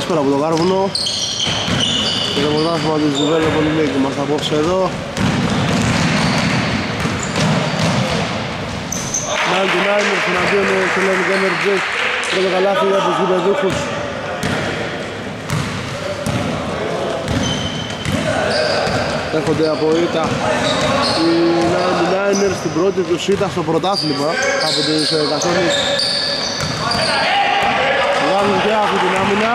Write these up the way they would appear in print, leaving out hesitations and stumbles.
Καλησπέρα από το Γάρβουνο. Και το πρωτάθλημα της Development League είμαστε απόψε εδώ. 99ers εναντίον Hellenic Energy. Πρώτο καλάθι για τους γηπεδούχους. Έρχονται από ήττα οι 99ers στην πρώτη τους ήττα στο πρωτάθλημα από τις Κασόνες. Βγάζουν και αυτή την άμυνα.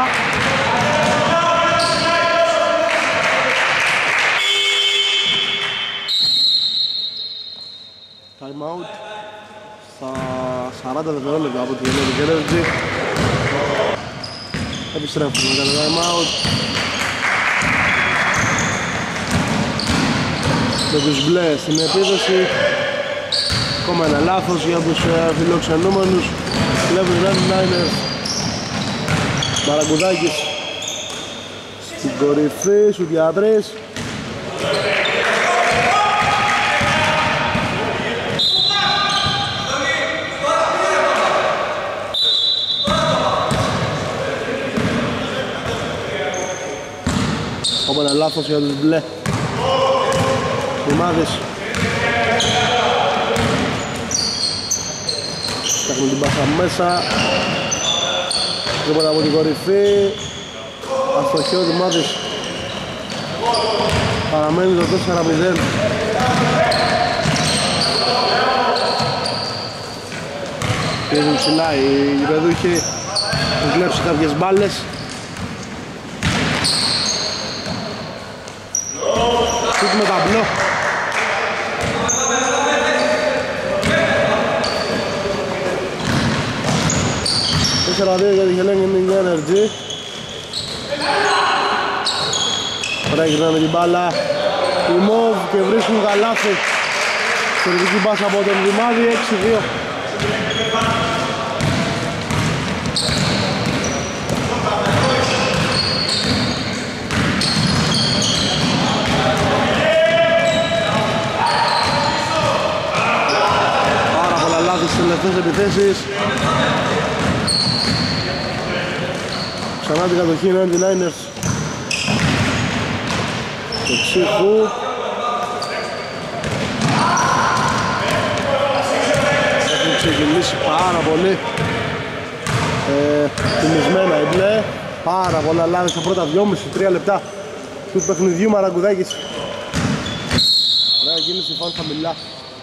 Time out στα 40 δευτερόλεπτα από τη Hellenic Energy. Επιστρέφουμε με το time out. Με τους μπλε στην επίδοση. Ακόμα ένα λάθος για τους φιλοξενούμενους. Βλέπουν οι 99ers. Μαραγκουδάκης στην κορυφή, Σουδιατρής. Ακόμα ένα λάθος για τους μπλε. Ομάδες φτιάχνουν την πάσα μέσα. Τίποτα από την κορυφή. Αστοχιό του Μάδης. Παραμένει το 4-0. Πήγαινε ψηλά οι γηπεδούχοι. Έχουν κλέψει κάποιες μπάλες. Σούτ με ταμπλό. Για τη Hellenic Energy. Ωραία, γυρνάμε την μπάλα οι Μοβ και βρίσκουν καλάθι. Θεωρητική πάσα από τον Δημάδη, 6-2. Πάρα πολλά λάθη στις τελευταίες επιθέσεις. Ξανά την κατοχή είναι 99ers. Το ψήφου. Έχουν ξεκινήσει πάρα πολύ θυμισμένα οι μπλε. Πάρα πολλά λάθη στα πρώτα 2,5-3 λεπτά του παιχνιδιού. Μαραγκουδάκης. Ωραία κίνηση, φάουλ χαμηλά.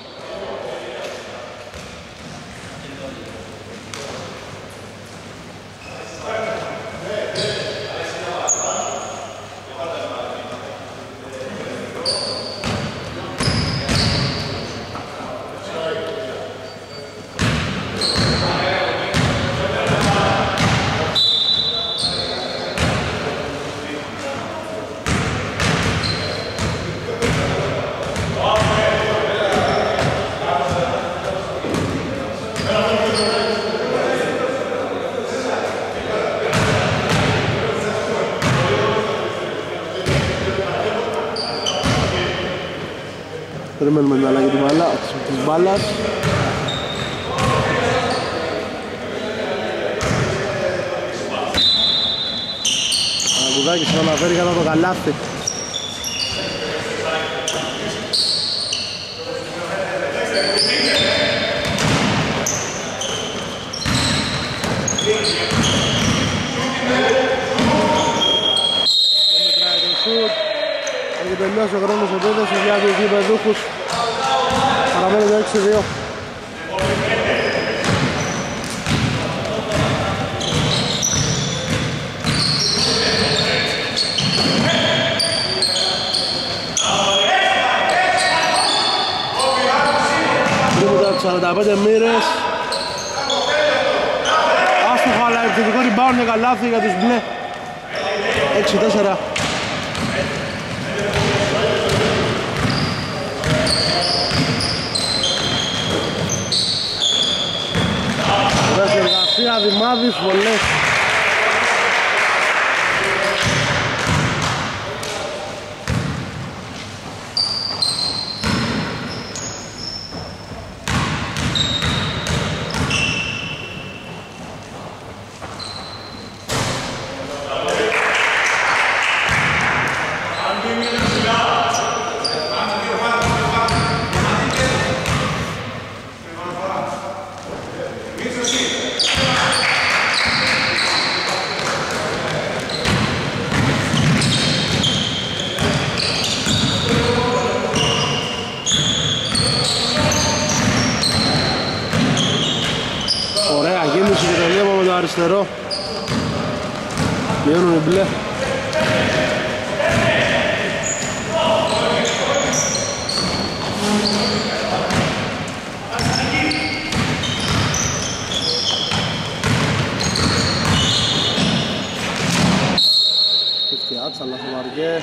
Περιμένουμε την αλλαγή της μπάλας. Αγουδάκης θα αναφέρει κατά το καλάθι. Δεν μετράει το σουτ. Έχει τελειώσει ο χρόνος επίδεσης για τους γηπεδούχους. Παραμένει το 6-2. Τρίποτα από 45 μοίρες. Άστοχο αλλά επιθετικό rebound για καλάθι για τους μπλε. 6-4. Δημάδης, βολές. Ωραία κίνηση και το βλέπω με το αριστερό. Μειώνουν οι μπλε. Φτιάτσα, αλλά στο μαργέ.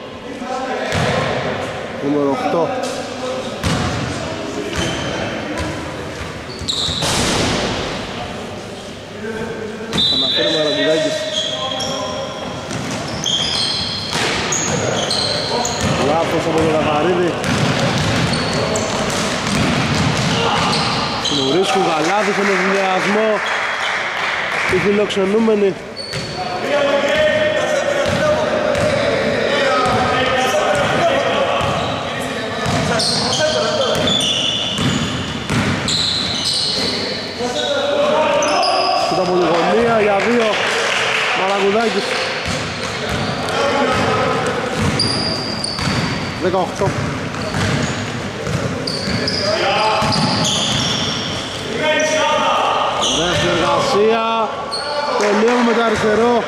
Νούμερο 8. Αναφέρει Μαραγκουδάκης. Λάθος από τον Καθαρίδη. Συνουρίσκουν καλάθι στον ευδιασμό οι φιλοξενούμενοι. Σούτα από τη γωνία για 2 Μαραγκουδάκης. 18. Ωραία συνεργασία. Τελείωμα με το αριστερό.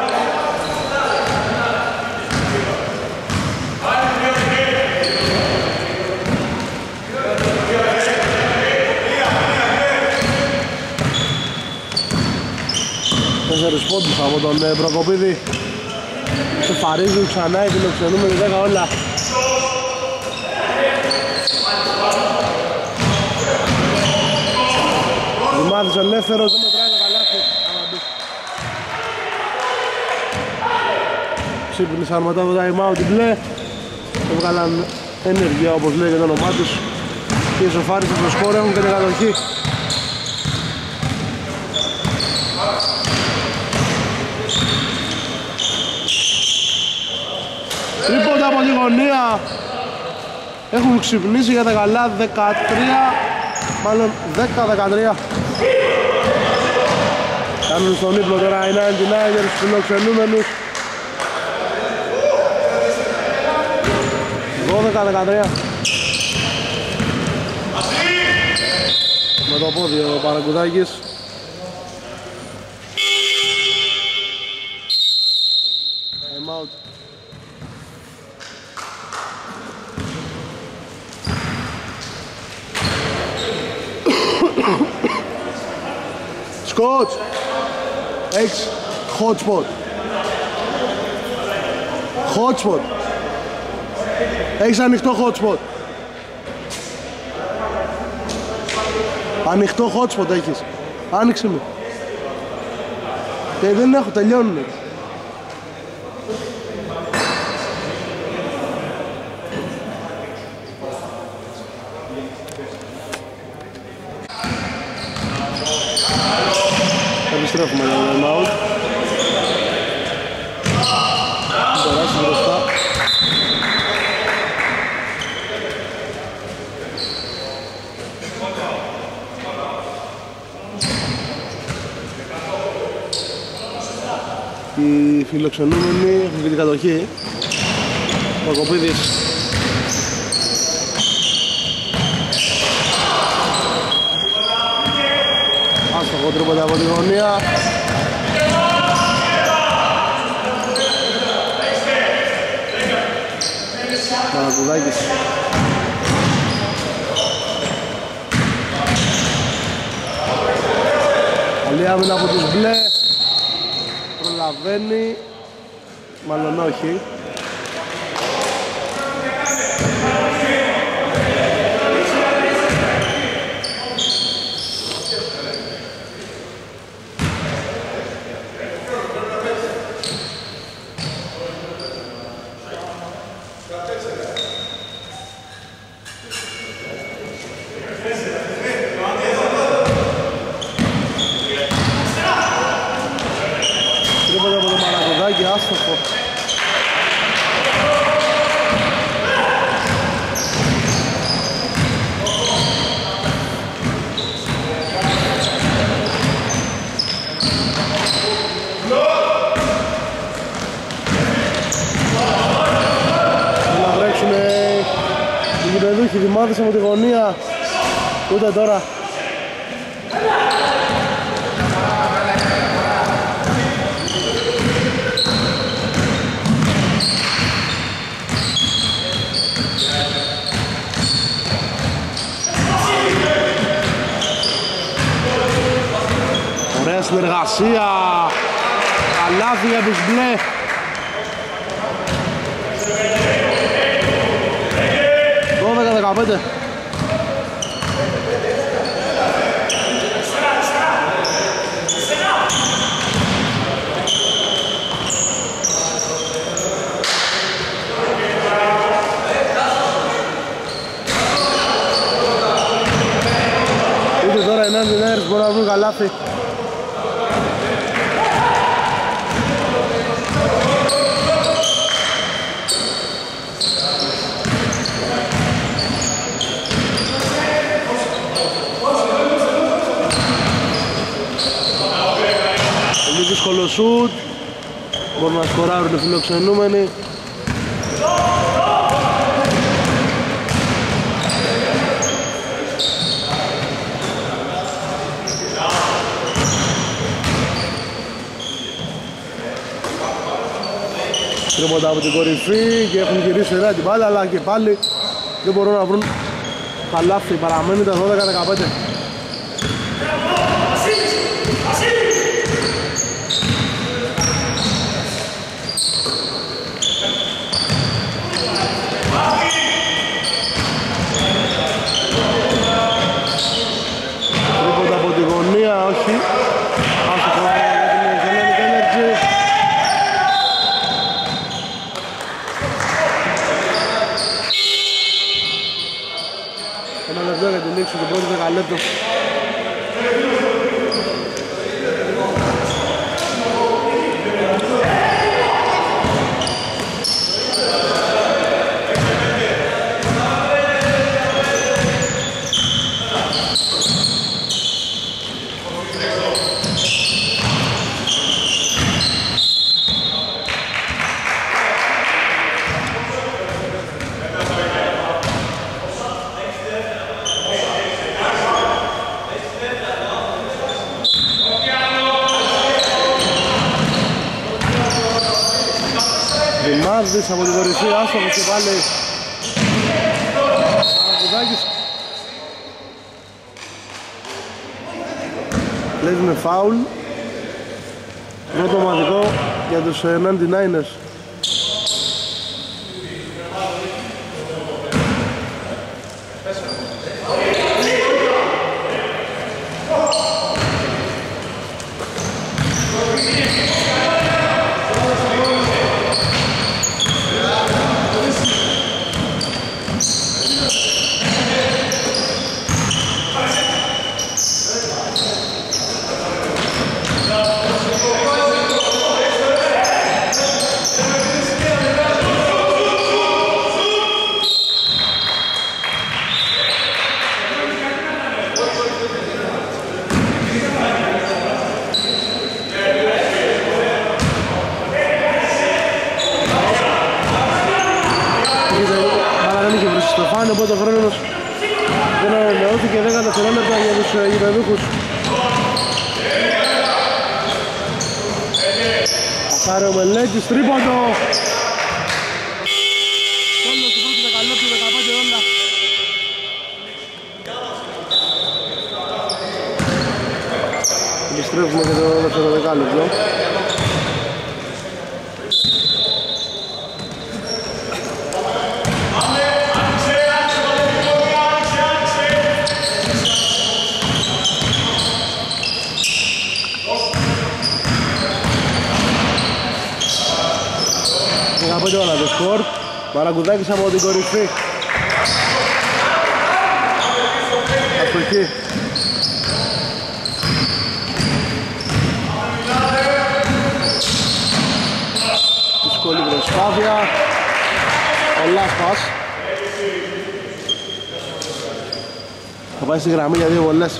Τέσσερις πόντους από τον Προκοπίδη. Στεφαρίζουν ξανά οι φιλοξενούμενοι 10 όλα. Δημάδης ελεύθερος, δεν μετράει το καλάθι. Ξύπνησαν μετά το time out οι μπλε. Έβγαλαν ενέργεια όπως λέει και το όνομά τους. Και οι σοφάριστοι στο σκορ έχουν και την κατοχή. Τρίποτα από τη γωνία. Έχουν ξυπνήσει για τα καλά 13. Μάλλον 10-13. Κάνουν στον ύπνο τώρα οι 99ers τους φιλοξενούμενους. 12-13. Με το πόδι ο Παραγκουδάκης. Time out. Σκότς, έχεις hot spot. Hot spot. Έχεις ανοιχτό hot spot. Ανοιχτό hot spot έχεις. Άνοιξε με. Και δεν έχω, τελειώνουνε. Επιστρέφουμε για το time out. Περάσει μπροστά. Οι φιλοξενούμενοι έχουν και την κατοχή. Ο Κοπίδης. Άστοχο τρίποτα από τη γωνία. Παρακουδάκης. Καλή άμυνα από τους μπλε. Προλαβαίνει. Μάλλον όχι. Τρίποτα από το Μαρακουδάκι, άστοχο. Να βρέξουνε οι γηπεδούχοι. Δημάδης από τη γωνία. Ούτε τώρα. Ωραία συνεργασία. Καλάθι για τους μπλε. Δώδεκα 15. Ούτε τώρα οι 99ers μπορούν να βρουν καλάθι. Δύσκολο σουτ, μπορούν να σκοράρουν οι φιλοξενούμενοι. Τρίποντα από την κορυφή και έχουν γυρίσει ωραία την μπάλα, αλλά και πάλι δεν μπορούν να βρουν καλάθι. Παραμένει τα 12-15. Όχι, άσχετο για την Hellenic Energy. Ένα λεπτό για την λήξη του πρώτου δεκαλέπτου. Δημάδης από την κορυφή, άστοχος και πάλι Αγουδάκης. Λέει με φάουλ. Πρώτο ομαδικό για τους 99ers. Οπότε ο χρόνος δεν ανανεώθηκε, 10 δευτερόλεπτα για τους γηπεδούχους. Πασάρε ο Μελέτης, τρίποντο! Τέλος του πρώτου δεκαλέπτου, 15 όλα. Επιστρέφουμε και το δεύτερο δεκάλεπτο. Όλα το σκορ. Μαραγκουδάκης από την κορυφή. Από εκεί. Δύσκολη προσπάθεια. Ο Λάσπας θα πάει στη γραμμή για δύο βολές.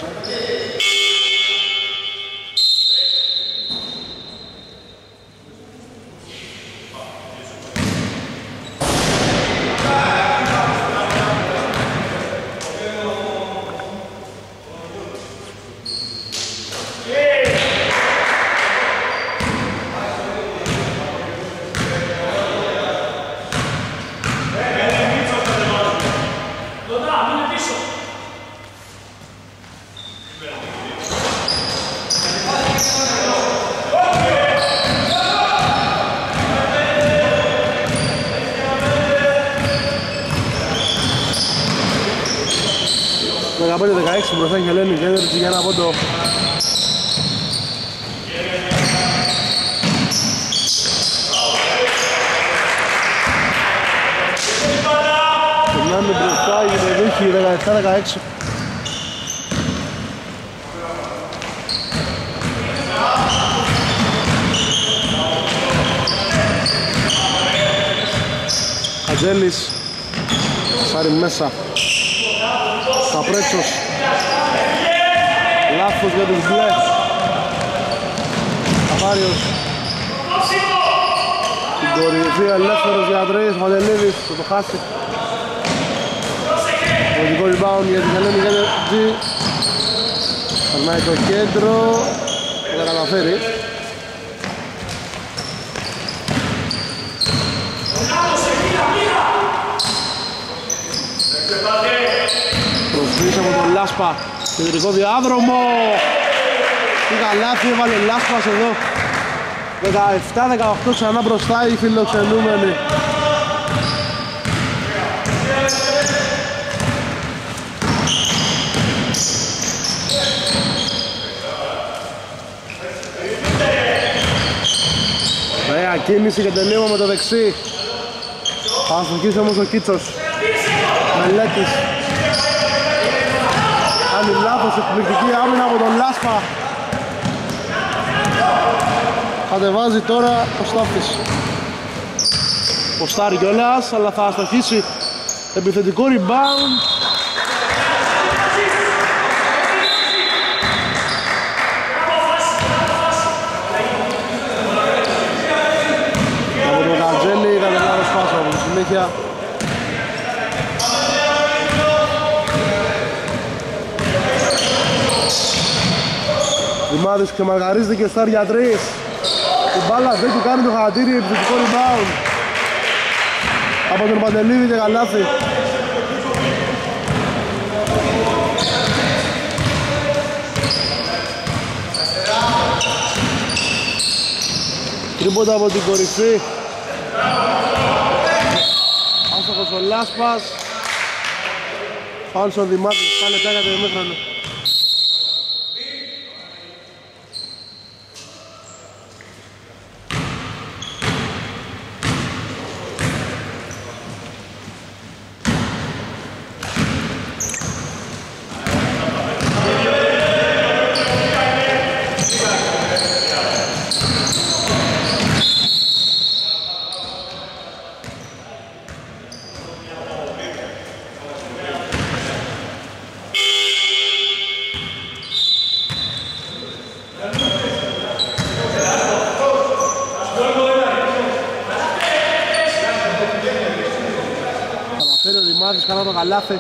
15-16 μπροστά έχει Hellenic Energy για ένα πόντο. Περνάμε μπροστά οι γηπεδούχοι 17-16. Ατζέλης σάρει μέσα. Καπρέτσος. Λάθος για τους μπλε. Καπάριος. Την κορυφή ελεύθερος για τρεις. Μαντελίδης θα το χάσει. Πολιτικό rebound για την Hellenic Energy. Περνάει το κέντρο. Δεν τα καταφέρει. Προσφύγει από τον Λάσπα. Κεντρικό διάδρομο. Τι καλάθι έβαλε Λάσπας εδώ. 17-18 ξανά μπροστά οι φιλοξενούμενοι. Ωραία κίνηση και τελείωμα με το δεξί. Θα αστοχίσει όμως ο Κίτσος. Μελέτης. Κάνει λάθος, εκπληκτική άμυνα από τον Λάσπα. Κατεβάζει τώρα ο Στάφης. Ποστάρει κιόλας, αλλά θα αστοχίσει. Επιθετικό rebound. Από τον Κατζέλη θα τελειώσει σπάσω από τη συνέχεια. Δημάδης ξεμαργαρίζεται και στάρ για τρεις. Η μπάλα δεν του κάνει το χαρακτήρι, επιθετικό rebound από τον Παντελίδη και καλάθι. Τρίποντα από την κορυφή. Άστοχος ο Λάσπας. Φάουλ στον Δημάδη, πάνε πια για το ημίχρονο. Καλά το καλάθι.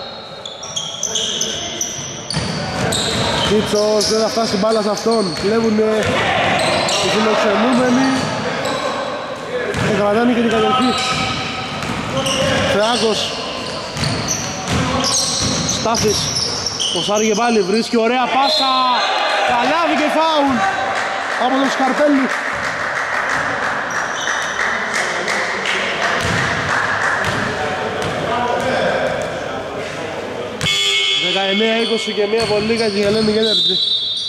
Κίτσος δεν θα φτάσει μπάλα σε αυτόν. Κλέβουν οι φιλοξενούμενοι και κρατάνε και την κατοχή. Θεάκος. Στάθης. Ποσάρει και πάλι, βρίσκει ωραία πάσα. Καλάθι και φάουλ από τον Σκαρπέλη. 19-20 και μία βολή για την Hellenic Energy.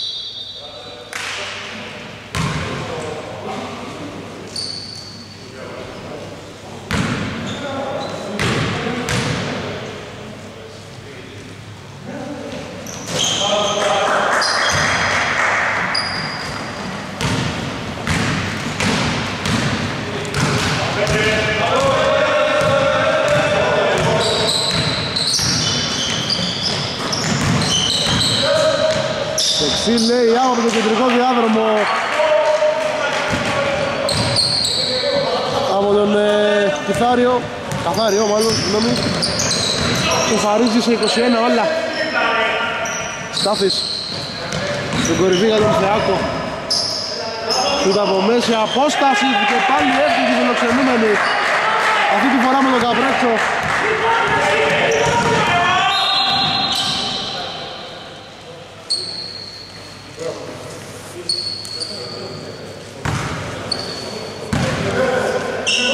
Λέει από το κεντρικό διάδρομο από τον Κιθάριο, Καθάριο μάλλον, συγγνώμη. Του χαρίζει σε 21 όλα. Στάθης στην κορυφή για τον Θεάκο. Σούτα από μέση απόσταση και πάλι έφυγε η φιλοξενούμενη. Αυτή τη φορά με τον Καπρέτσο.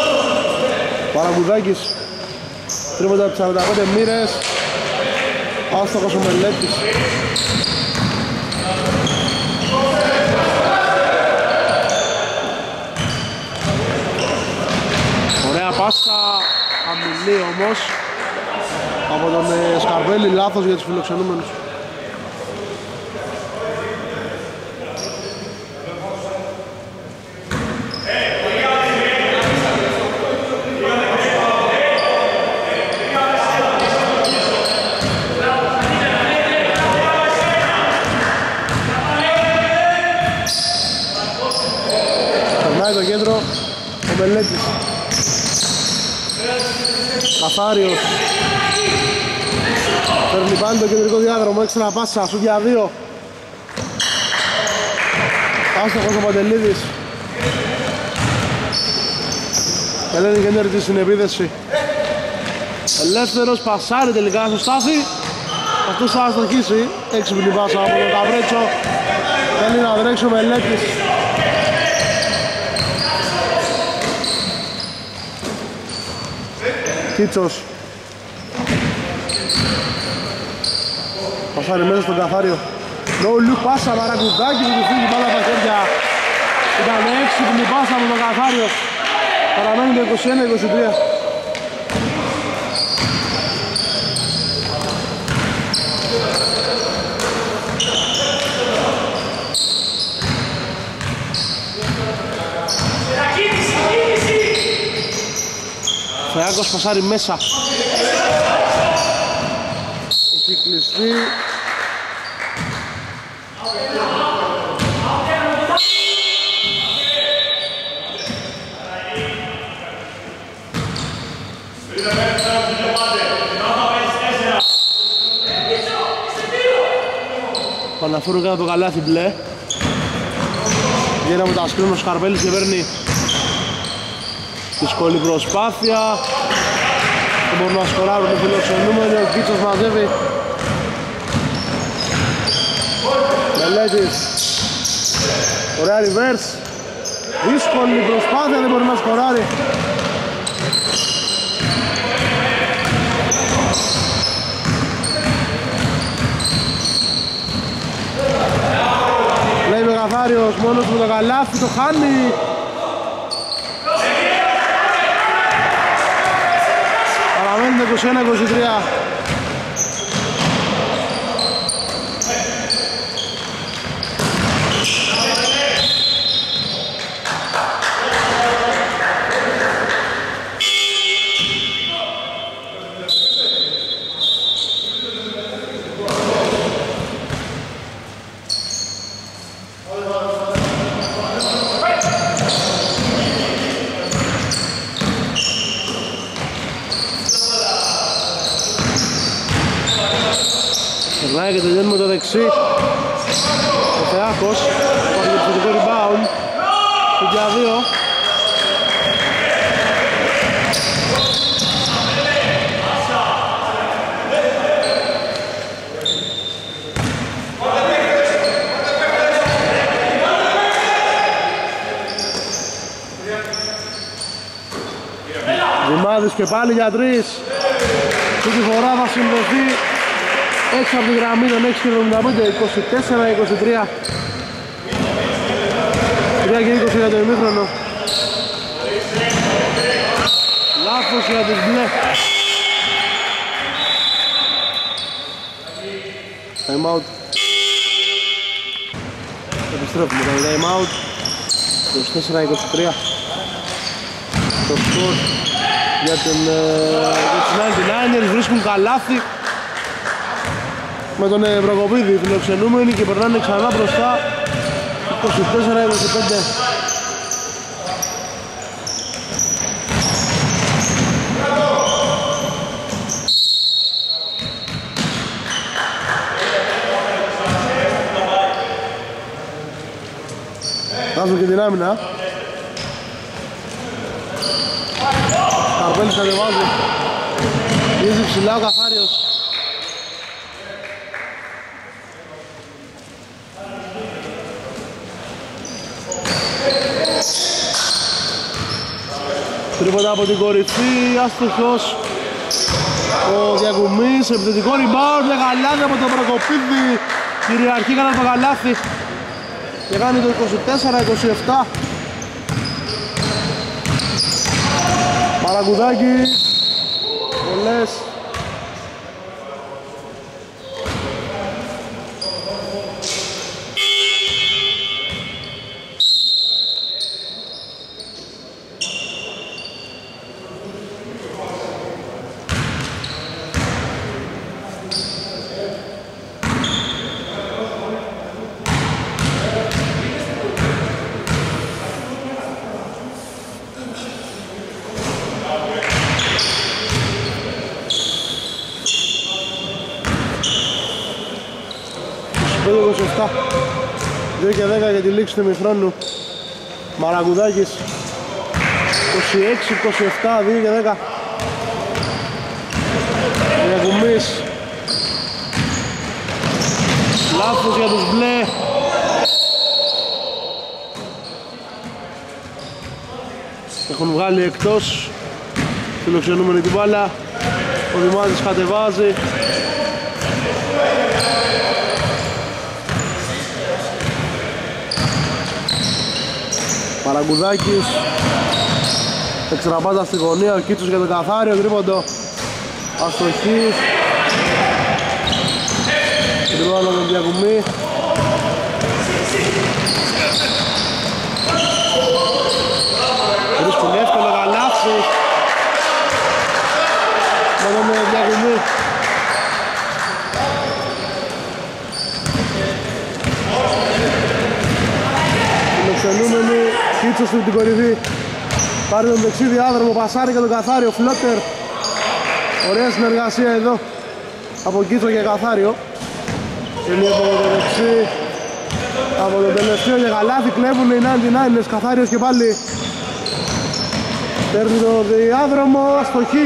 Παραγουδάκης τρίποντα από 45 μοίρες. Άστοχος ο Μελέτης. Ωραία πάσα, χαμηλή όμως από τον Σκαρβέλη, λάθος για τους φιλοξενούμενους. Περνάει το κέντρο ο Μελέτης. Καθάριος. Παίρνει πάλι το κεντρικό διάδρομο, έξτρα πάσα, σου για 2. Άστοχος ο Παντελίδης. Ελένη Κέντερτη στην επίδεση. Ελεύθερος, πασάρει τελικά στο Στάθη. Αυτός θα αστοχίσει. Έξυπνη πάσα από τον Καβρέτσο. Θέλει να βρέξει ο Μελέτης. Κίτσος. Πασάρει μέσα στον Καθάριο. No-look πάσα, Μαρακουδάκη που του φύγει μπάλα τα χέρια. Ήταν έξυπνη πάσα από τον Καθάριο. Παραμένει το 21-23. Φεάκος πασάρει μέσα. Έχει κλειστεί. Παναφέρουν κάτω το καλάθι μπλε. Βγαίνει από τα σκρίνο ο Σκαρβέλης και παίρνει δύσκολη προσπάθεια. Δεν μπορούν να σκοράρουν οι φιλοξενούμενοι. Ο Κίτσος μαζεύει. Μελέτης. Ωραία reverse. Δύσκολη προσπάθεια, δεν μπορεί να σκοράρει. Λέει ο Καθάριος μόνος με το καλάθι, το χάνει. Παραμένει το 21-23. Περνάει και τελειώνει με το δεξί. Ο Θεάκος πάρει το επιθετικό rebound. Και για 2. Δημάδης και πάλι για 3. Αυτή τη φορά θα συνδεθεί έξω από τη γραμμή των 6,75, 24-23. 3 και 20 για το ημίχρονο. Λάθος για τις μπλε. Time out. Επιστρέφουμε το time out. 24-23. Το σκορ για τους 99ers βρίσκουν καλάθι με τον Ευρωκοπίδη, οι φιλοξενούμενοι, και περνάνε ξανά μπροστά 24-25. Βάζω και την άμυνα. Καρβέλης κατεβάζει. Ήδη ψηλά ο Καθάριος. Τρίποτα από την κορυφή, άστοχος. Ο Διακουμής, επιθετικό rebound, με γαλάδι από τον Προκοπίδη. Κυριαρχεί καλά το καλάθι και κάνει το 24-27. Μαραγκουδάκης, πολλές. -27, 2 και 10 για τη λήξη του ημιχρόνου. Μαραγκουδάκης 26-27, 2 και 10. Διακουμής, λάθος για τους μπλε. Έχουν βγάλει εκτός φιλοξενούμενη την μπάλα. Ο Δημάδης κατεβάζει. Μαραγκουδάκης, εξτραπάτα στη γωνία, ο Κίτσος για το καθάριο, τρίποντο αστοχής. Τρίποντο με τον Διακουμή. Βρίσκουν εύκολο καλάθι με τον Διακουμή. Φιλοξενούμενοι, Κίτσος στην την κορυφή. Πάρει τον δεξί διάδρομο, πασάρι και τον καθάριο, φλότερ. Ωραία συνεργασία εδώ από Κίτσο και καθάριο. Είναι από το δεξί, από τον τελευταίο και γαλάθι κλέβουν οι 99ers, καθάριος και πάλι. Παίρνει το διάδρομο, αστοχή.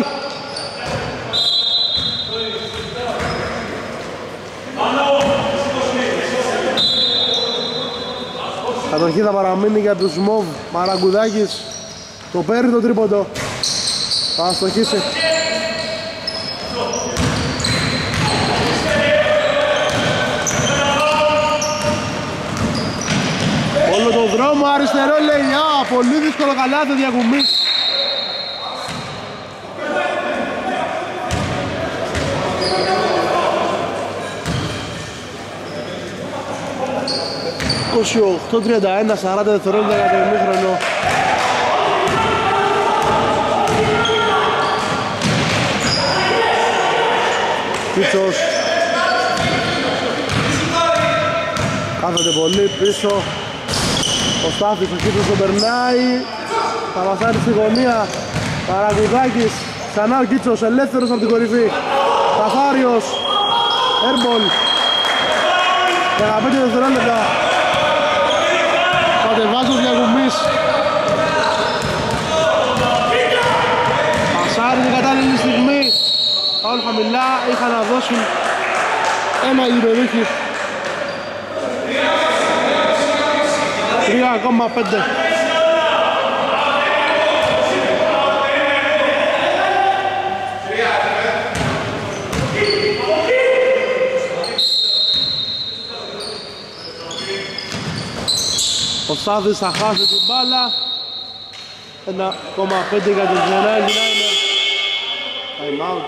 Κατοχή θα παραμείνει για τους Μοβ. Μαραγκουδάκης το παίρνει το τρίποντο. Θα αστοχίσει. Όλο το δρόμο αριστερό λέει πολύ δύσκολο καλάθι Διακουμής. ...28-31, 40 δευτερόλεπτα για το ημίχρονο. Κίτσος κάθεται πολύ πίσω. Ο Στάθης, ο Κίτσος τον περνάει. Θα βασάρει στη γωνία. Μαραγκουδάκης, ξανά ο Κίτσος, ελεύθερος από την κορυφή. Καθάριος, airball. 15 δευτερόλεπτα. Κατεβάζει ο Διακουμής. Πασάρει την κατάλληλη στιγμή. Όλοι χαμηλά, είχαν να δώσουν ένα γηπεδούχι. 3,5. Ο Στάθης θα χάσει την μπάλα. 1,5 για τον 99ers. Time out.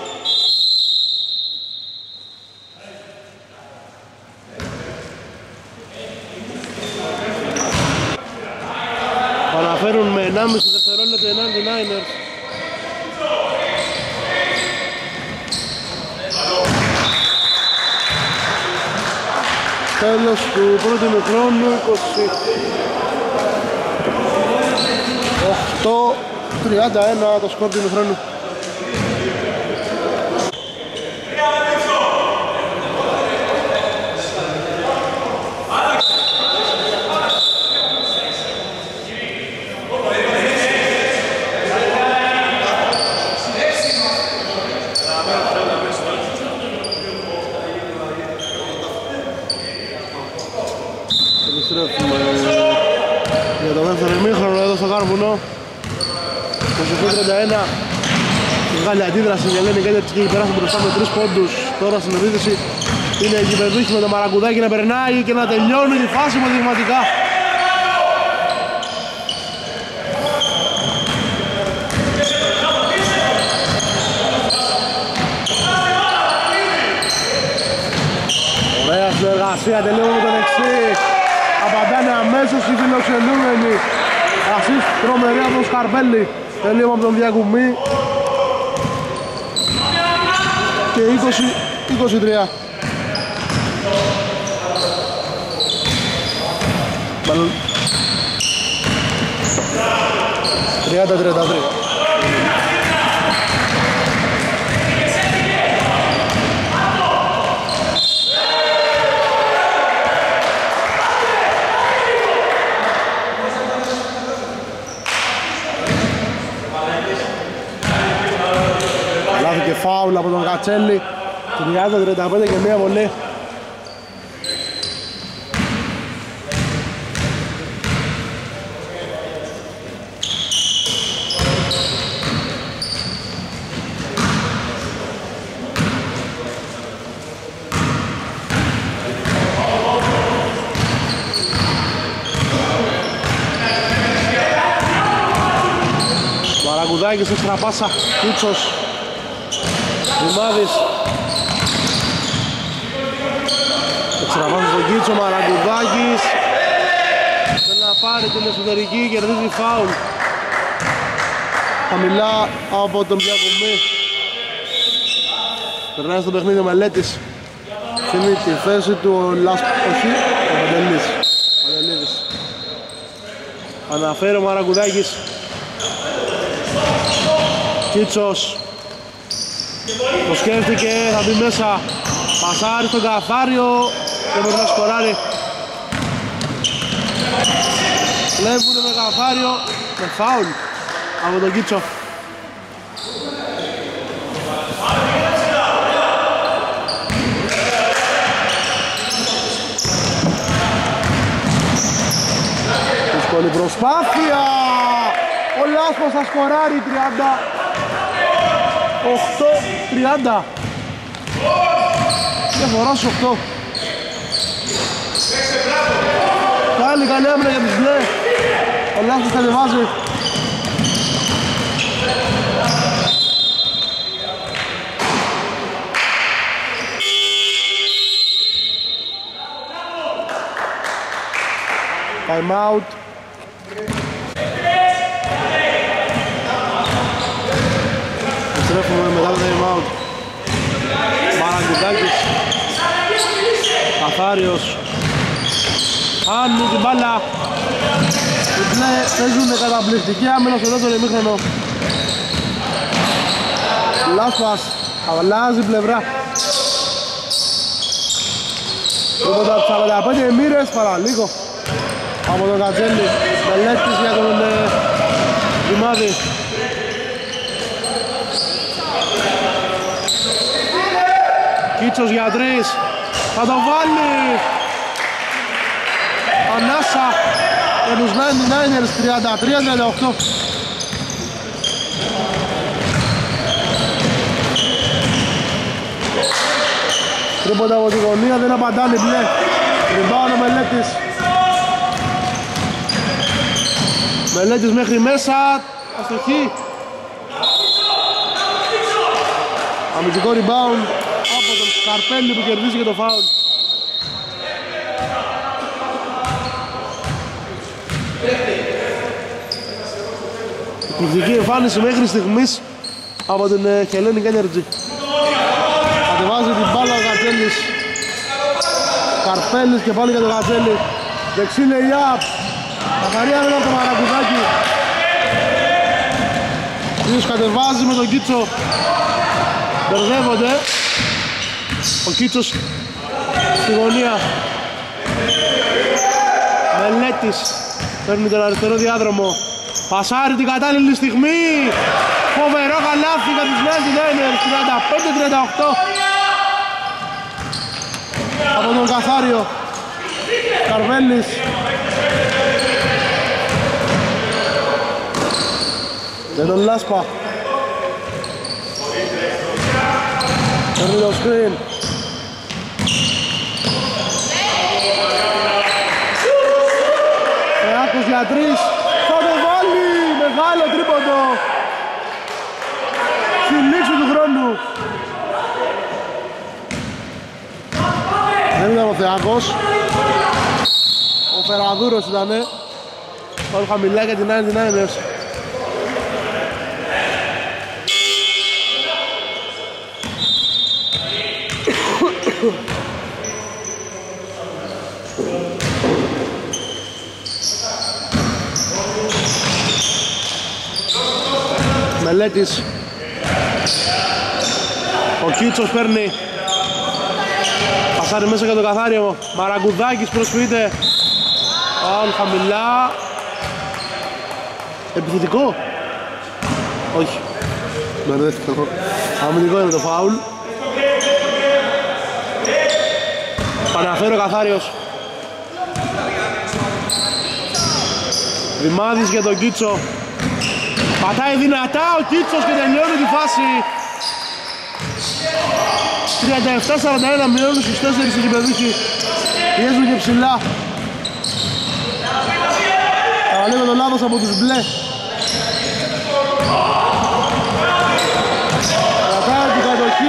Αναφέρουν με 1,5 δευτερόλεπτο οι 99ers. Τέλος του πρώτου ημιχρόνου, 28-31 το σκορ του ημιχρόνου. Για το δεύτερο ημίχρονο εδώ στο Κάρβουνο. 28-31. μεγάλη αντίδραση για Hellenic Energy και περάσει μπροστά με 3 πόντους. Τώρα στην επίθεση είναι η Κυπεδούχη με το Μαραγκουδάκι να περνάει και να τελειώνει τη φάση με δειγματικά. Ωραία συνεργασία, τελειώνει με το δεξί. Απαντάνε αμέσως οι φιλοξενούμενοι. Ασίστ τρομερή από τον Σκαρπέλη. Τελείωμα από τον Διακουμή. Και 20-23. Μάλλον 30-33. Φάουλ από τον Κατσέλη, 30-35 και μία βολή. Μαραγκουδάκης, έξτρα πάσα, Κίτσος. Δημάδης εξτραβάζει στον Κίτσο, Μαραγκουδάκης θέλει να πάρει την εσωτερική, κερδίζει φάουλ χαμηλά από τον Διακουμή. Περνάει στο παιχνίδι ο Μελέτης, αφήνει τη θέση του ο Παντελίδης. Αναφέρει ο Μαραγκουδάκης, Κίτσος το σκέφτηκε, θα μπει μέσα, πασάρει στον Καθάριο και μπορεί να σκοράρει. Βλέπουνε με Καθάριο, με φάουλ από τον Κίτσο. Δύσκολη προσπάθεια, ο Λάσπος θα σκοράρει 8-30. Διαφορά στους 8. Καλή άμυνα για τους μπλε. Ο Λάσπος κατεβάζει. Time out. Επιστρέφουμε μετά το time out. Μαραγκουδάκης, Καθάριος, χάνουν την μπάλα. Οι μπλε παίζουν καταπληκτική άμυνα στο δεύτερο ημίχρονο. Λάσπας αλλάζει πλευρά. Τίποτα από 45 μοίρες παραλίγο από τον Κατζέλη. Μελέτης για τον Δημάδη. Κίτσος για 3, θα το βάλει. Ανάσα για τους 99ers, 33-38. Τρίποτα από τη γωνία, δεν απαντάνε μπλε. Ριμπάουν ο Μελέτης. Μελέτης μέχρι μέσα, αστοχή. Αμυντικό rebound από τον Σκαρπέλη που κερδίζει και το φάουλ. Εκπληκτική εμφάνιση μέχρι στιγμής από την Hellenic Energy. Κατεβάζει την μπάλα ο Γατζέλης. Καρπέλης και πάλι για τον Γατζέλη. Δεξί lay-up. Καθαρία μετά από το Μαραγκουδάκι. Ποιος κατεβάζει με τον Κίτσο. Μπερδεύονται. Ο Κίτσος στη γωνία. Μελέτης παίρνει τον αριστερό διάδρομο. Πασάρει την κατάλληλη στιγμή. Φοβερό καλάθι για τους 99ers. 35-38 από τον Καθάριο. Καρβέλης. Για τον Λάσπα. Παίρνει το screen. Θεάκος για 3. Θα το βάλει. Μεγάλο τρίποντο. Στη λήξη του χρόνου. Δεν ήταν ο Θεάκος. Ο Φεραδούρος ήτανε. Όλο χαμηλά για την 99ers. Μελέτης. Ο Κίτσος παίρνει. Πασάρει μέσα για το καθάριο. Μαραγκουδάκης προσποιείται. Φάουλ χαμηλά. Επιθετικό. Όχι. Μπερδεύτηκα. Αμυντικό είναι το φάουλ. Παναφέρει ο καθάριος. Δημάδης για τον Κίτσο. Πατάει δυνατά ο Κίτσος και τελειώνει τη φάση. 37-41 μειώνουν στους 4 οι γηπεδούχοι. Πιέζουν και ψηλά. Λίγο το λάθος από τους μπλε. Κρατάει την κατοχή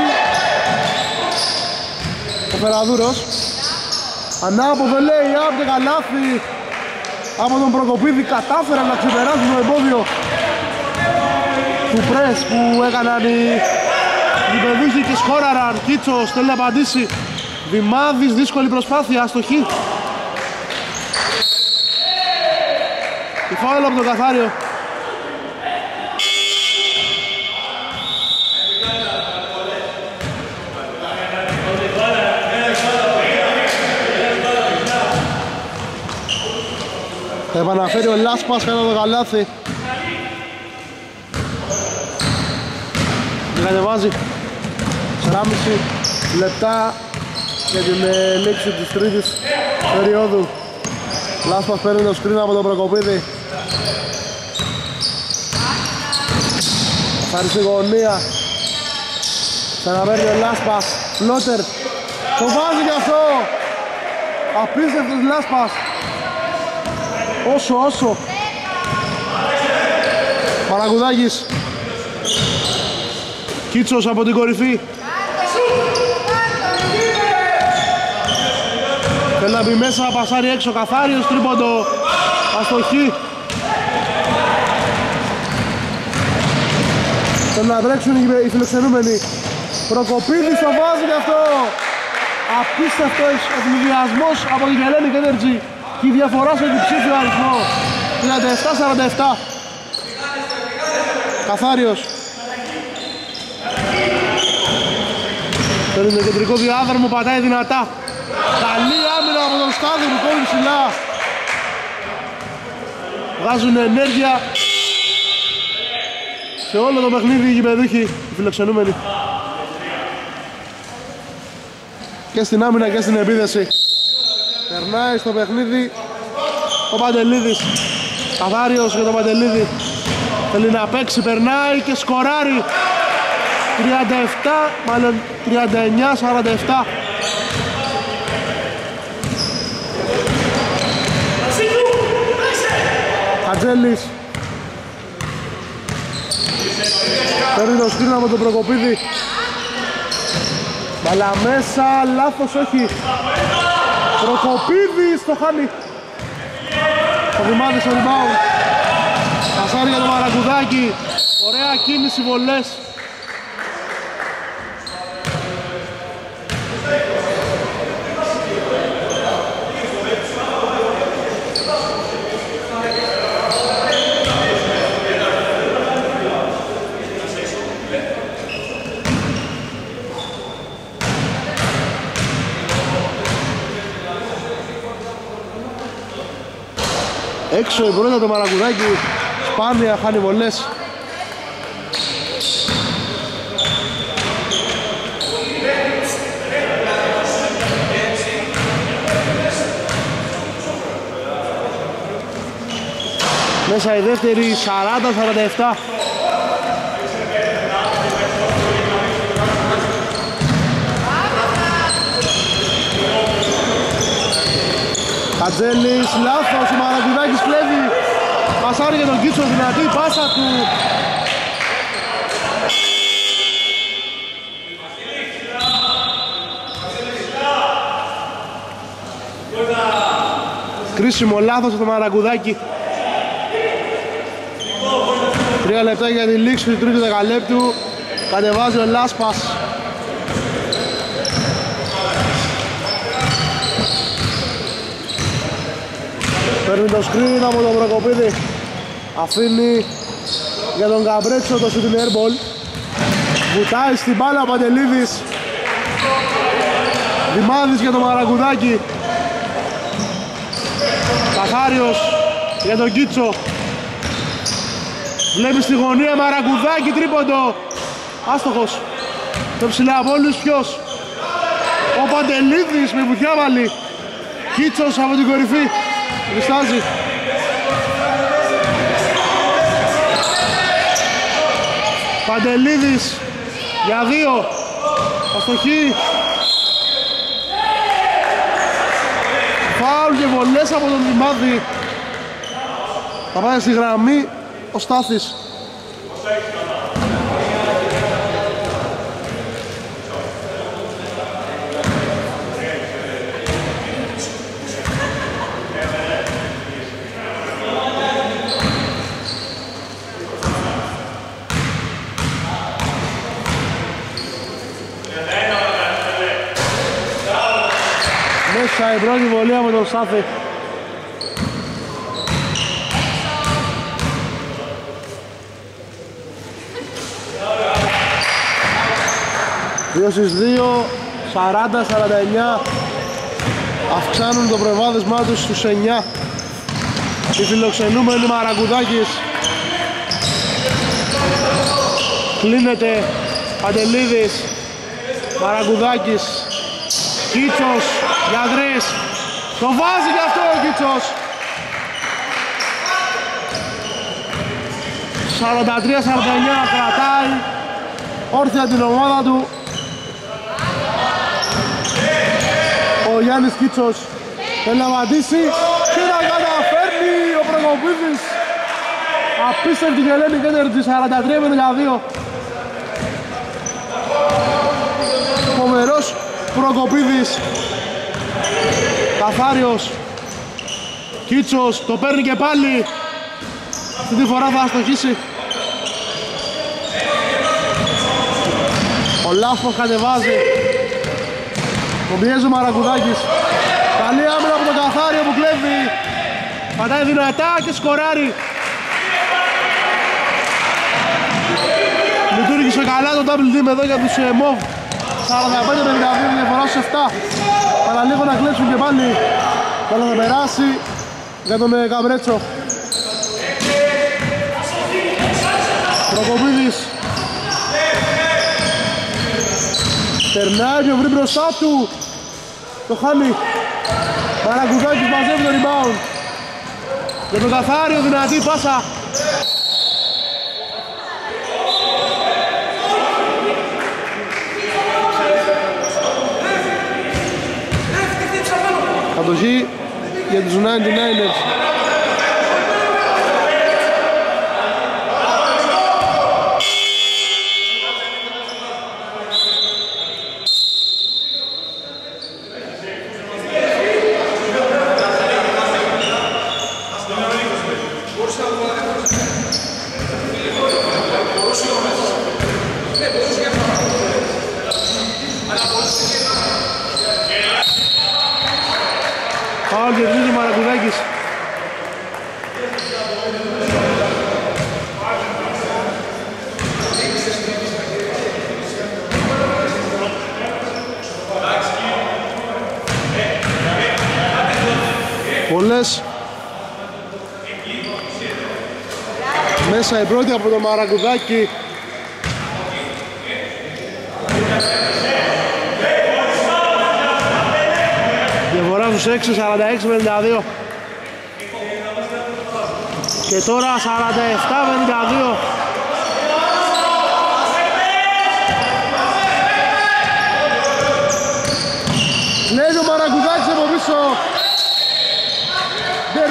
ο Φεραδούρος. Ανάποδο λέει απ' και καλάθι από τον Προκοπίδη. Κατάφεραν να ξεπεράσουν το εμπόδιο του πρες που έκαναν οι γηπεδούχοι και σκόραραν. Κίτσος θέλει να απαντήσει. Δημάδης, δύσκολη προσπάθεια, αστοχή. Η φάουλ από το καθάριο. Θα επαναφέρει ο Λάσπας κατά το καλάθι. Και κατεβάζει 4,5 λεπτά για την λήξη της τρίτης περίοδου. Λάσπας παίρνει το screen από τον Προκοπίδη. Καθάρι στη γωνία. Ξαναπαίρνει ο Λάσπας. Φλότερ. Το βάζει κι αυτό. Απίστευτος Λάσπας. Όσο. Μαραγκουδάκης. Κίτσος από την κορυφή. Θέλει να μπει μέσα, πασάρει έξω, καθάριος, τρίποντο, αστοχή. Θέλουν να τρέξουν οι φιλοξενούμενοι. Προκοπίδης το βάζει και αυτό. Απίστευτος ευνηδιασμός από την Hellenic Energy και η διαφορά σε διψήφιο αριθμό. 37-47. Καθάριος. Παίρνει το κεντρικό διάδρομο, πατάει δυνατά. Καλή άμυνα από τον Στάδη που κόβει ψηλά. Βγάζουν ενέργεια σε όλο το παιχνίδι οι γηπεδούχοι, οι φιλοξενούμενοι. Και στην άμυνα και στην επίδεση. Περνάει στο παιχνίδι ο Παντελίδης. Καθάριος για τον Παντελίδη. Θέλει να παίξει, περνάει και σκοράρει. 39-47. Χατζέλης. Παίρνει το screen από τον Προκοπίδη. Μπαλά μέσα, λάθος, όχι. Προκοπίδης το χάνει. Ο Δημάδης στο rebound. Πασάρει για το Μαραγκουδάκι. Ωραία κίνηση, βολές. Έξω η πρώτα το Μαραγκουδάκι, σπάνια χάνει βολές. Μέσα η δεύτερη 40-47. Κατζέλης, λάθος, ο Μαραγκουδάκης κλέβει. Πασάρει για τον Κίτσο, δυνατή πάσα του. Κρίσιμο λάθος από το Μαραγκουδάκη. 3 λεπτά για τη λήξη του τρίτου δεκαλέπτου. Κατεβάζει ο Λάσπας. Παίρνει το screen από τον Προκοπίδη. Αφήνει για τον Καμπρέτσο το shooting airball. Βουτάει στην μπάλα ο Παντελίδης. Δημάδης για τον Μαραγκουδάκη. Καθάριος για τον Κίτσο. Βλέπει στη γωνία Μαραγκουδάκη, τρίποντο. Άστοχος. Το ψηλά από όλους ποιος? Ο Παντελίδης με βουτιά βάλει. Κίτσος από την κορυφή. Βιστάζει. Παντελίδης για 2. Αστοχή. Φάουλ και βολές από τον Δημάδη. Θα πάει στη γραμμή ο Στάθης. Μέσα η πρώτη βολή από τον Στάθη. 2-2, 40-49. Αυξάνουν το προβάδισμά τους στους 9. Οι φιλοξενούμενοι Μαραγκουδάκης. Κλείνεται Παντελίδης, Μαραγκουδάκης, Κίτσος για 3. Το βάζει και αυτό ο Κίτσος. 43-49, κρατάει όρθια την ομάδα του ο Γιάννης Κίτσος. Θέλει να απαντήσει και να καταφέρνει ο Προκοπίδης. Απίστευτη Hellenic Energy, 43-52. Φοβερός Προκοπίδης. Καθάριος. Κίτσος το παίρνει και πάλι. Αυτή τη φορά θα αστοχίσει. Ο Λάφος κατεβάζει. Τον πιέζει ο Μαραγκουδάκης. Καλή άμυνα από τον Καθάριο που κλέβει. Πατάει δυνατά και σκοράρει. Λειτουργήσε καλά το double team εδώ για τους MOV. 45-52 διαφορά στους 7. Παραλίγο να κλέψουν και πάλι. Καλά θα περάσει για τον Καμπρέτσο. Προκοπίδης. Περνάει και βρει μπροστά του. Το χάνει. Μαραγκουδάκης μαζεύει το rebound. Για τον Καθάριο δυνατή πάσα. Κατοχή για τους 99ers. Πάω και τρίζει ο Μαραγκουδάκης. Πολλές. Μέσα η πρώτη από το Μαραγκουδάκη. Διαφορά στους 6, 46-52. Και τώρα 47-52. Λέει ο Μαραγκουδάκης από πίσω.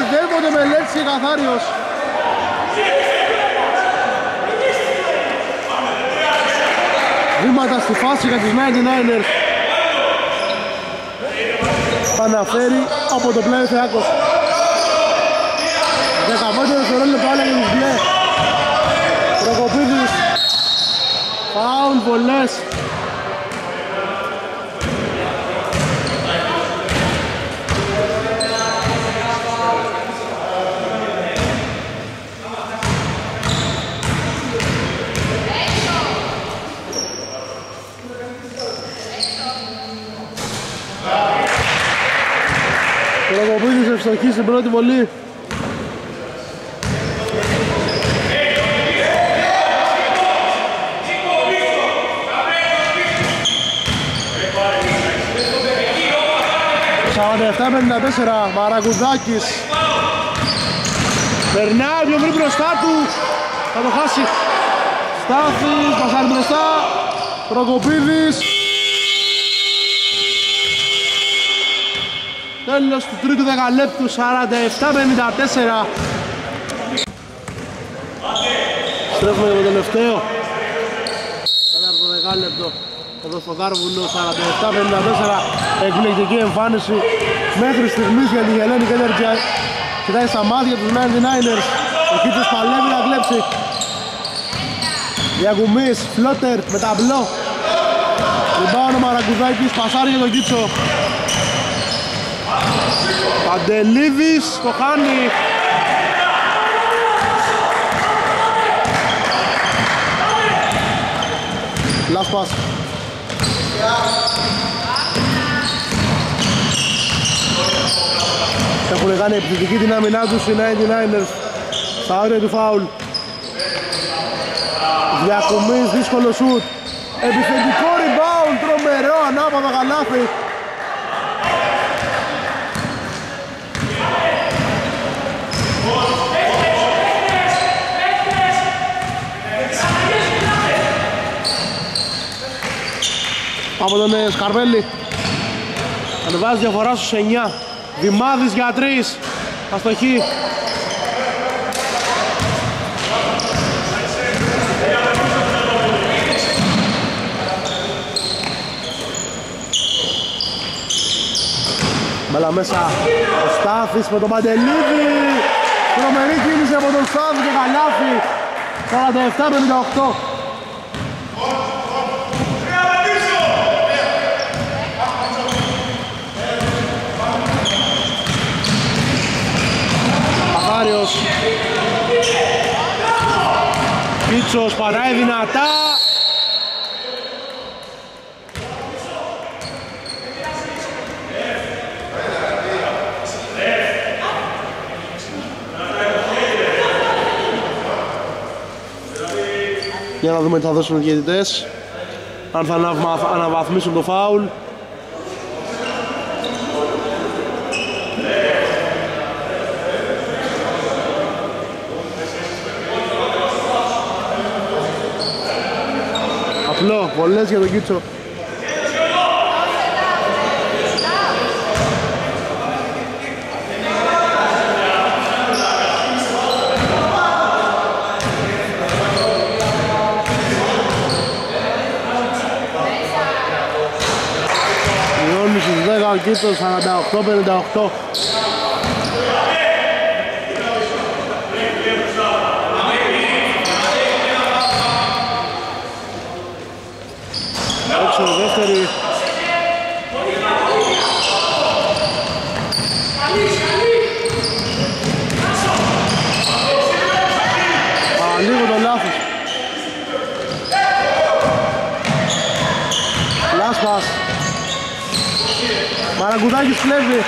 μπερδεύονται με Λέξ και Καθάριος. Βήματα στη φάση για τους 99ers. Παναφέρει από το πλάι Θεάκος. 15 δευτερόλεπτα άλλα για τους μπλε. Προκοπίδης. Φάουλ πολλές. Προκοπίδης ευστοχή στην πρώτη βολή. ...47-54, Μαραγκουδάκης. Περνάει πιο βρει μπροστά του. Θα το χάσει. Στάθης, πασάρει μπροστά. Προκοπίδης. Τέλος του τρίτου δεκαλέπτου, 47-54. Στρέφουμε για το τελευταίο. Τέταρτο δεκάλεπτο. Εδώ στο Δάρβουλο, 47-54. Εκπληκτική εμφάνιση μέχρι στιγμής για τη Hellenic Energy. Κοιτάει στα μάτια τους 99ers. Ο Κίτσος παλεύει να κλέψει. Διακουμής, φλότερ με ταμπλό. Rebound ο Μαραγκουδάκης, πασάρει για τον Κίτσο. Παντελίδης το χάνει. Last pass. Έχουν κάνει επιθετική την άμυνά τους οι 99ers στα όρια του φάουλ. Διακομής, δύσκολο σουτ. Επιθετικό rebound, τρομερό, ανάποδο καλάθι. Από τον Σκαρβέλη. Ανεβάζει διαφορά στους 9. Δημάδης για 3. Αστοχή. Μπέλα μέσα ο Στάθης με τον Παντελίδη. Τρομερή κίνηση από τον Στάθη και καλάθι. 47-58. Κίτσος παράει δυνατά. Για να δούμε τι θα δώσουν οι διαιτητές. Αν θα αναβαθμίσουν το φάουλ. Απλό, βολές για τον Κίτσο. Μειώνει στους 10 ο Κίτσος, 48-58. Δεύτερη. Λίγο το λάθος. Last pass. Μαραγκουδάκης κλέβει.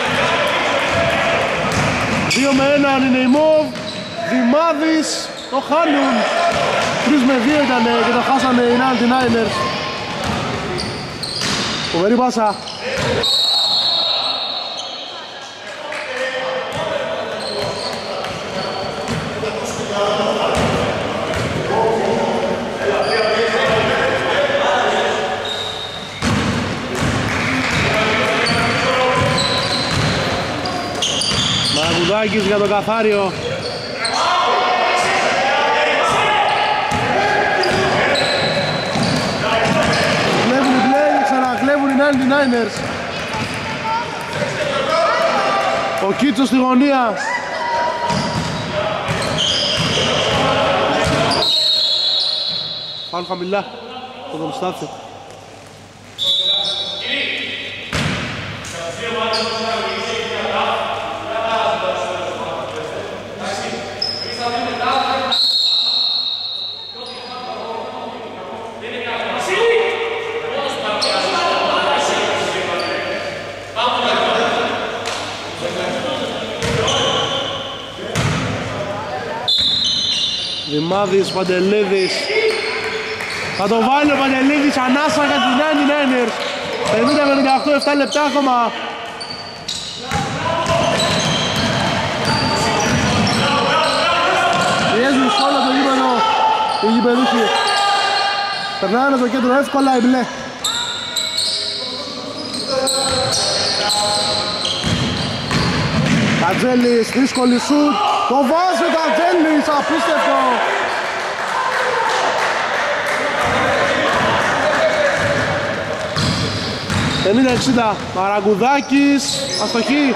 2 με 1 είναι η move. Δημάδης το χάνουν. 3 με 2 ήταν και το χάσανε οι 99ers. Φοβερή πάσα. Αραγουδάκης για τον Καθάριο. Κλέβουν οι play, ξανακλέβουν οι 99ers. Ο Κίτσος στη γωνία. Πάλι χαμηλά το Δομστάθιο. Δημάδης, Παντελίδης. Θα το βάλει ο Παντελίδης, ανάσα για τους 99ers. 50-58, 7 λεπτά ακόμα. Πιέζουν σε όλο το γήπεδο οι γηπεδούχοι. Περνάνε το κέντρο εύκολα οι μπλε. Κατζέλης, δύσκολη σουτ. Το βάζει ο Κατζέλης, απίστευτο. «50-60, Μαραγκουδάκης, αστοχή.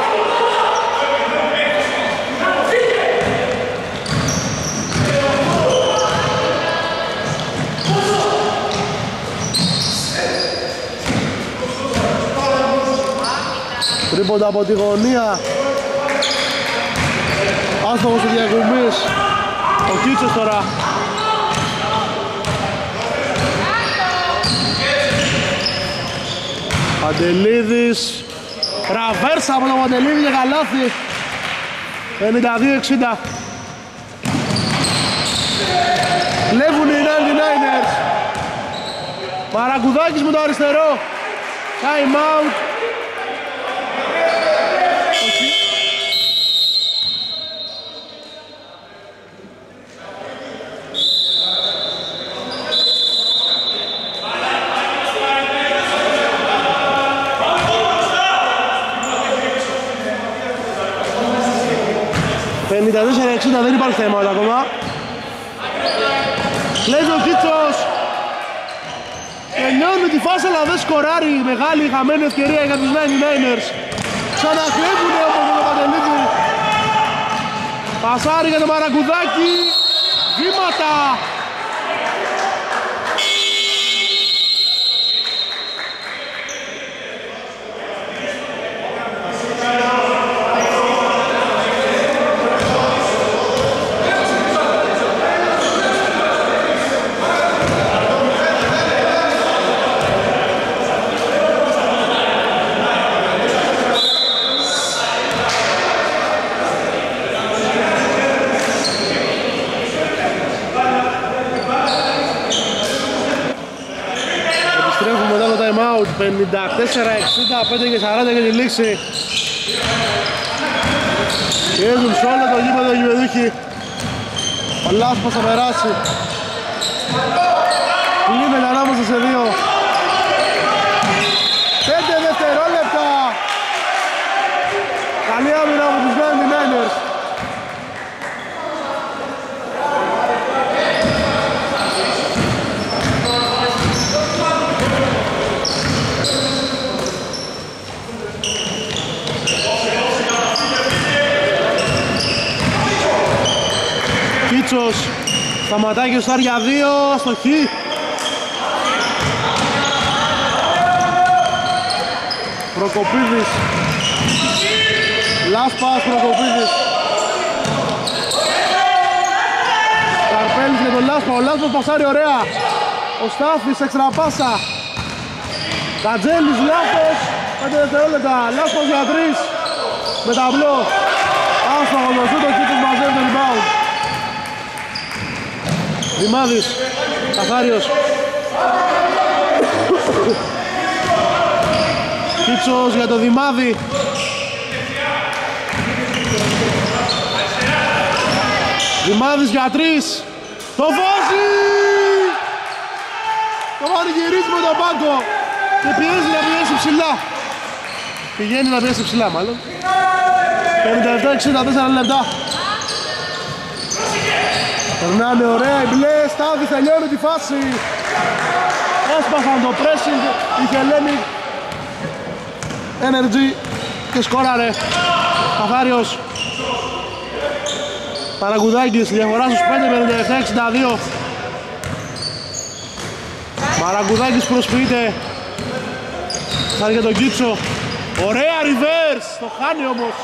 Τρίποντα από τη γωνία. Άστοχος του διακομής. Ο Κίτσος τώρα. Παντελίδης. Ραβέρσα από τον Παντελίδη για καλάθι. 52-60. Κλέβουν οι 99ers. Μαραγκουδάκης με το αριστερό. Time out. Δεν υπάρχει θέματα ακόμα. Κλέβει ο Κίτσος. Τελειώνει τη φάση αλλά δεν σκοράρει. Μεγάλη χαμένη ευκαιρία για τους 99ers. Ξανακλέβουνε από τον Παντελίδη. Πασάρι για τον Μαραγκουδάκη. Βήματα. Επιστρέφουμε μετά το time out. 54-60, 5 και 40 για τη λήξη. Πιέζουν σε όλο το γήπεδο οι γηπεδούχοι. Ο Λάσπος θα περάσει. Κλείνεται ανάμεσα σε δύο. 5 δευτερόλεπτα. Καλή άμυνα από τους 99ers. Κίτσος σταματάει και στο για 2, στο χ. Προκοπίδης. Λάσπας, Προκοπίδης. Καρπέλης για τον Λάσπα, ο Λάσπας πασάρει ωραία. Ο Στάφης εξτραπάσα. Κατζέλης, λάθος. 5 δευτερόλεπτα, Λάσπας για 3. Με ταμπλό. Άστοχο το σούτο, ο Κίτσος μαζεύει το rebound. Δημάδης, Καθάριος. Κίτσος για το Δημάδη. Δημάδης για 3. Το βάζει! Το πανηγυρίζει με τον πάγκο και πιέζει να πιέσει ψηλά. Πηγαίνει να πιέσει ψηλά μάλλον. 57-64 λεπτά. Περνάνε ωραία οι μπλε, Στάδης τελειώνει τη φάση. Έσπασαν το pressing η Hellenic Energy και σκόραρε. Καθάριος Μαραγκουδάκης, διαφορά στους 5, 57-62. Μαραγκουδάκης προσποιείται. Θα για τον Κίτσο. Ωραία reverse, το χάνει όμως.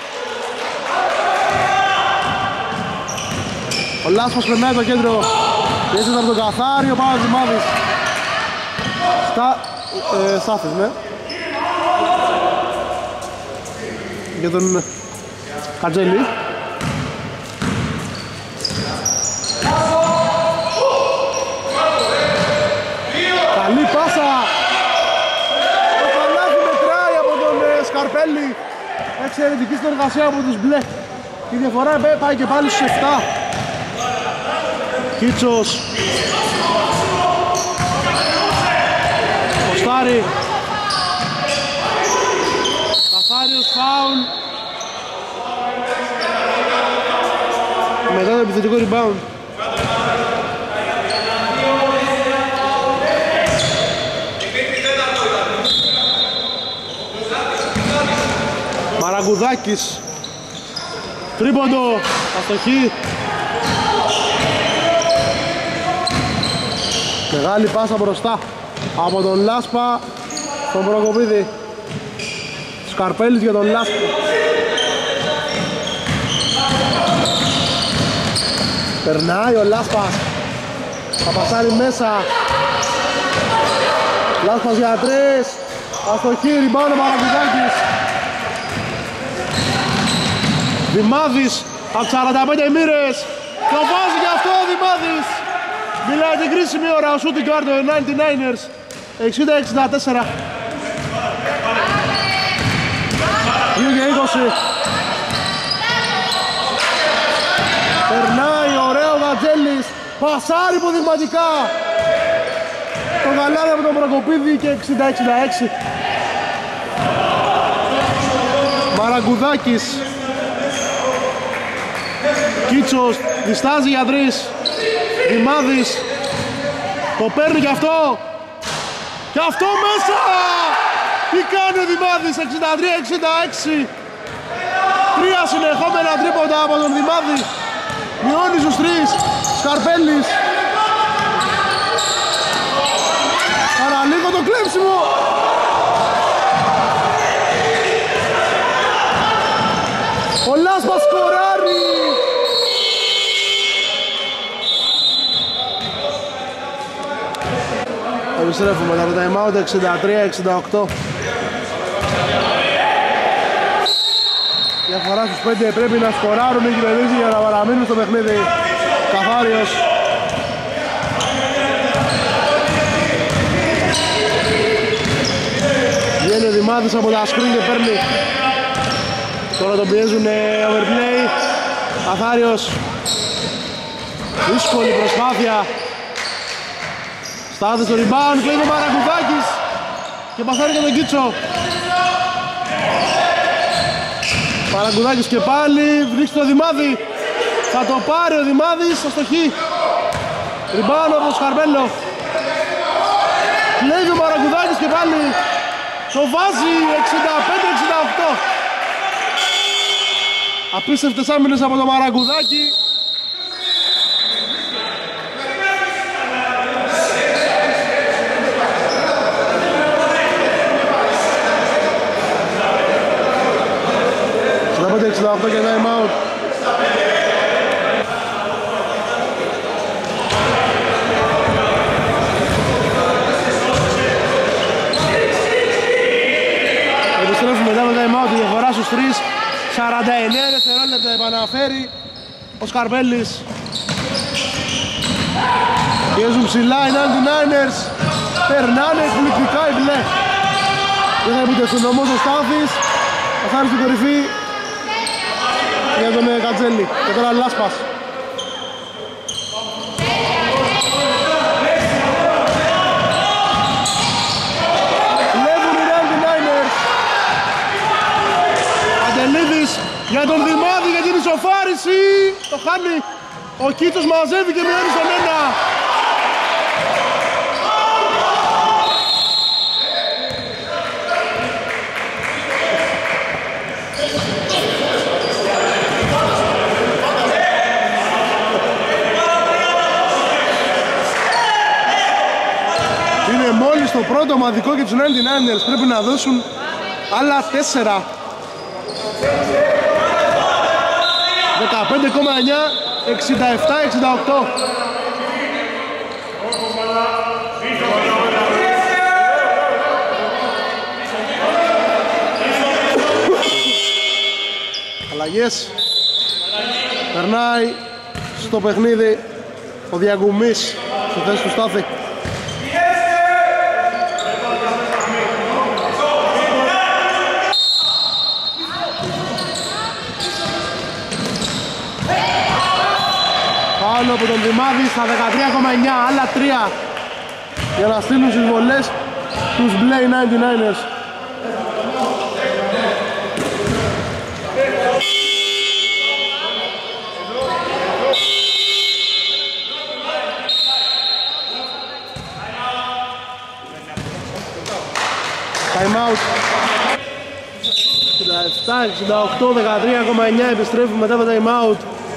Ο Λάσπας περνάει το κέντρο. Έτσι ήταν τον Καθάριο, πάνω Δημάδης. Στάθης, ναι. Για τον Κατζέλη. Καλή πάσα. Το καλάθι μετράει από τον Σκαρπέλη. Εξαιρετική συνεργασία από τους μπλε. Η διαφορά πάει και πάλι στους 7. Κίτσος. Κοστάρι. Καθάριος φάουλ. Μετά το επιθετικό rebound. Μαραγκουδάκης. Τρίποντο. Αστοχή. Μεγάλη πάσα μπροστά από τον Λάσπα στον Προκοπίδη. Σκαρπέλης για τον Λάσπα. Περνάει ο Λάσπας. Θα πασάρει μέσα. Λάσπας για 3. Αστοχή, rebound ο Μαραγκουδάκης. Δημάδης από 45 μοίρες. Το βάζει και αυτό ο Δημάδης. Μιλάει την κρίσιμη ώρα ο shooting guard των 99ers. 60-64. 2-20. Περνάει ωραίο Γατζέλης. Πασάρει υποδειγματικά. Το γαλάρι από τον Προκοπίδη και 60-66. Μαραγκουδάκης. Κίτσος διστάζει για 3. Δημάδης. Το παίρνει κι αυτό. Και αυτό μέσα. Τι κάνει ο Δημάδης. 63-66. 3 συνεχόμενα τρίποντα από τον Δημάδη. Μειώνει στους 3. Σκαρπέλης. Παραλίγο το κλέψιμο. Ο Λάσπας σκοράρει. Επιστρέφουμε μετά το time out. 63-68. Διαφορά στους 5 πρέπει να σκοράρουν οι Κυπεδίζοι για να παραμείνουν στο παιχνίδι. Καθάριος. Βγαίνει ο Δημάδης από τα screen και παίρνει. Τώρα τον πιέζουν overplay. Καθάριος. Δύσκολη προσπάθεια. Στάθη στο rebound, κλείνει ο Μαραγκουδάκης. Και πασάρει για τον Κίτσο. Μαραγκουδάκης και πάλι, βρίσκει το Δημάδη. Θα το πάρει ο Δημάδης, στο στοχή. Rebound από τον Σκαρπέλο. Κλέβει ο Μαραγκουδάκης και πάλι. Το βάζει 65-68. Απίστευτες άμυνες από τον Μαραγκουδάκη. Αυτό και time out. Επιστρέφουμε μετά με time out, τη διαφορά στους 3. 49 δευτερόλεπτα επαναφέρει ο Σκαρπέλης. Πιέζουν ψηλά οι 99ers. Περνάνε εκπληκτικά οι μπλε. Δεν θα επιτεθούν όμως ο Στάθης. Θα φτάνει στην κορυφή για τον Κατζέλη και τώρα Λάσπας. Βλέπουν οι 99ers. για τον Δημάδη για την ισοφάριση. Το χάνει. Ο Κίτσος μαζεύει και μειώνει στον 1. Είναι μόλις το πρώτο ομαδικό για τους 99ers. Πρέπει να δώσουν άλλα 4. 15,9, 67-68. Αλλαγές. Περνάει στο παιχνίδι ο Διαγκουμής στη θέση του Στάθη. Πάνω από τον Δημάδη στα 13,9, άλλα 3 για να στείλουν στις βολές τους μπλε 99ers. Time out. 67-68, 13,9 επιστρέφουν μετά το time out.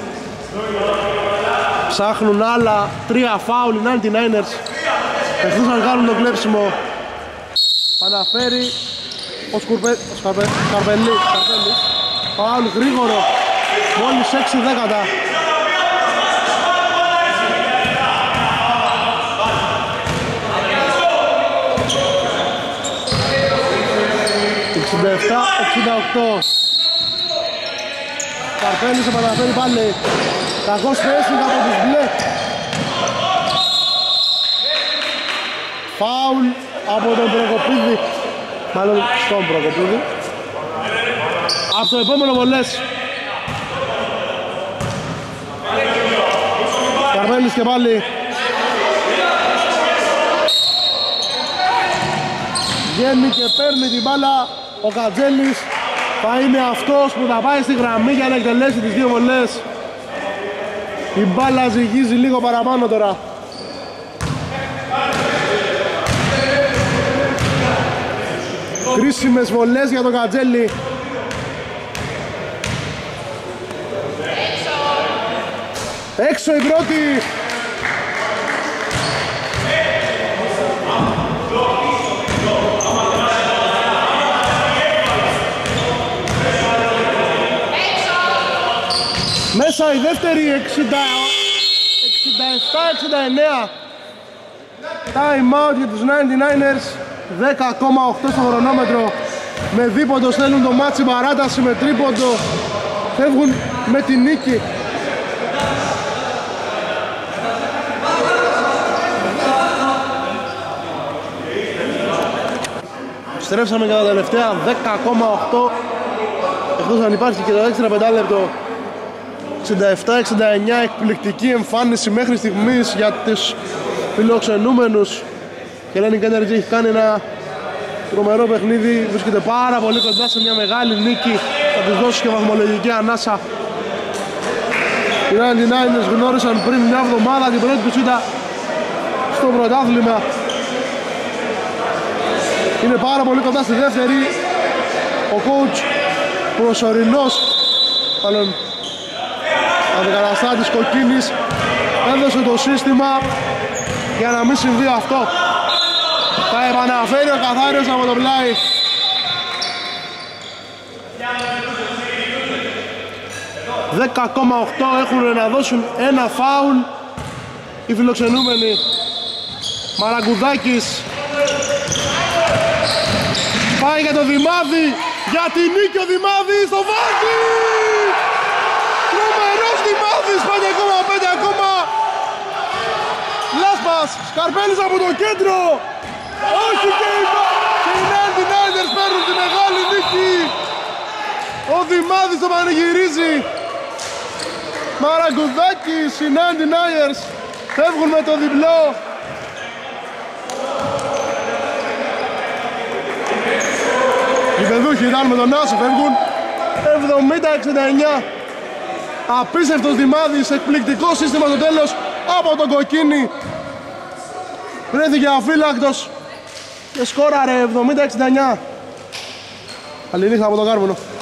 Ψάχνουν άλλα 3 φάουλ οι 99ers. Εχθούς να κάνουν το κλέψιμο. Παναφέρει ο Σκαρπελής. Φάουλ γρήγορο. Μόλις 6 δέκατα. Καρπέλης επαναφέρει πάλι. Κακός φέσινγκ από τους μπλε. Φάουλ από τον Προκοπίδη. Μάλλον στον Προκοπίδη. Από το επόμενο βολές. Καρπέλης και πάλι. Βγαίνει και παίρνει την μπάλα ο Κατζέλης. Θα είναι αυτός που θα πάει στη γραμμή για να εκτελέσει τις 2 βολές. Η μπάλα ζυγίζει λίγο παραπάνω τώρα. Κρίσιμες βολές για τον Κατζέλη. Έξω η πρώτη. Μέσα η δεύτερη 67-69. Time out για τους 99ers. 10,8 στο χρονόμετρο. Με δίποντο στέλνουν το μάτσι παράταση, με τρίποντο φεύγουν με τη νίκη. Στρέψαμε για τα τελευταία 10,8. Εκτός αν υπάρχει και το έξτρα 5 λεπτό. 67-69, εκπληκτική εμφάνιση μέχρι στιγμής για τους φιλοξενούμενους. Η Hellenic Energy έχει κάνει ένα τρομερό παιχνίδι, βρίσκεται πάρα πολύ κοντά σε μια μεγάλη νίκη, θα τους δώσει και βαθμολογική ανάσα. Οι 99ers γνώρισαν πριν μια εβδομάδα την πρώτη τους ήττα στο πρωτάθλημα. Είναι πάρα πολύ κοντά στη δεύτερη. Ο coach προσωρινός, μάλλον αντικαταστάτης Κοκκίνης, έδωσε το σύστημα για να μην συμβεί αυτό. Θα επαναφέρει ο Καθάριος από το πλάι. $10,8 έχουν να δώσουν ένα φάουλ οι φιλοξενούμενοι. Μαραγκουδάκης πάει για το Δημάδη, για τη νίκη ο Δημάδης, το βάζει! Τρομερός Δημάδης, 5,5 ακόμα. Λάσπας, Σκαρπέλης από το κέντρο. Όχι και οι 99ers παίρνουν τη μεγάλη νίκη. Ο Δημάδης το πανηγυρίζει. Μαραγκουδάκης, οι 99ers φεύγουν με το διπλό. Οι παιδούχοι ήταν με τον Άσο, φεύγουν. 70-69. Απίστευτος Δημάδης, εκπληκτικό σύστημα στο τέλος από τον Κοκκίνη. Βρέθηκε αφύλακτος και σκόραρε 70-69. Καλή νύχτα από τον Κάρβουνο.